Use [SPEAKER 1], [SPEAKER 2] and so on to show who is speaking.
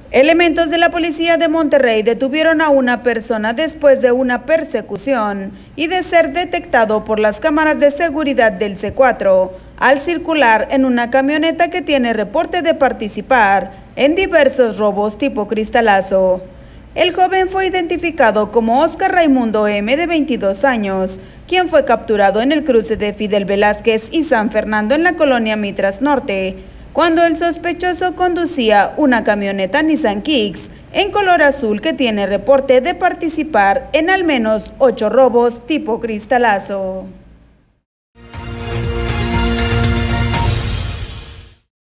[SPEAKER 1] Elementos de la policía de Monterrey detuvieron a una persona después de una persecución y de ser detectado por las cámaras de seguridad del C4 al circular en una camioneta que tiene reporte de participar en diversos robos tipo cristalazo. El joven fue identificado como Oscar Raimundo M., de 22 años, quien fue capturado en el cruce de Fidel Velázquez y San Fernando en la colonia Mitras Norte, cuando el sospechoso conducía una camioneta Nissan Kicks en color azul que tiene reporte de participar en al menos 8 robos tipo cristalazo.